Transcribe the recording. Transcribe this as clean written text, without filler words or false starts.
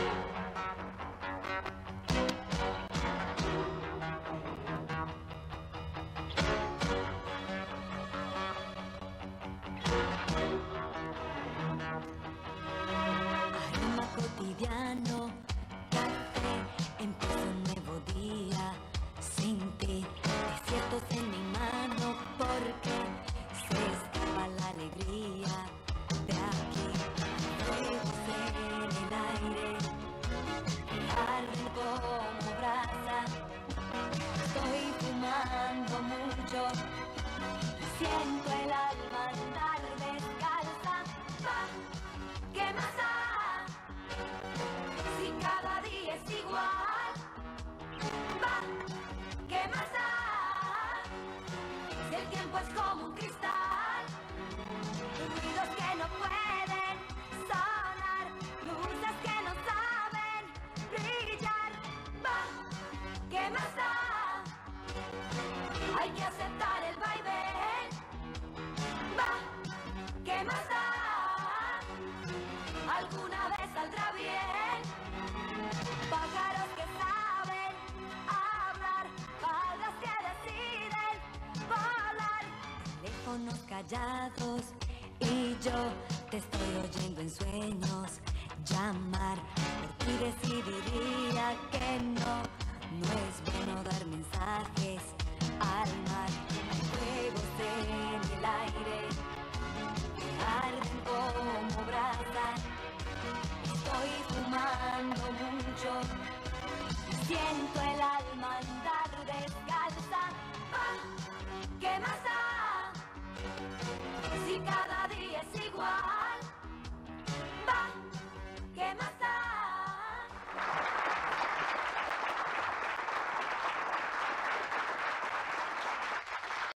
Aroma cotidiano, café, empieza un nuevo día sin ti. Desiertos en mi mano porque se escapa la alegría de aquí. Fuegos en el aire que arden como brasa. Estoy fumando mucho y siento el alma andar descalza. Va, ¿qué más da? Si cada día es igual. Va, ¿qué más da? Si el tiempo es como un cristal. Ruidos que no pueden sonar, luces que no saben brillar. Va, ¿qué más da? Hay que aceptar el vaivén. Va, ¿qué más da? Alguna vez saldrá bien. Pájaros que saben hablar, padres que deciden volar. Teléfonos callados y yo te estoy oyendo en sueños llamar. Por ti decidiría que no es bueno dar mensajes al mar. Hay fuegos en el aire que arden como brasa. Estoy fumando mucho, siento el alma andar.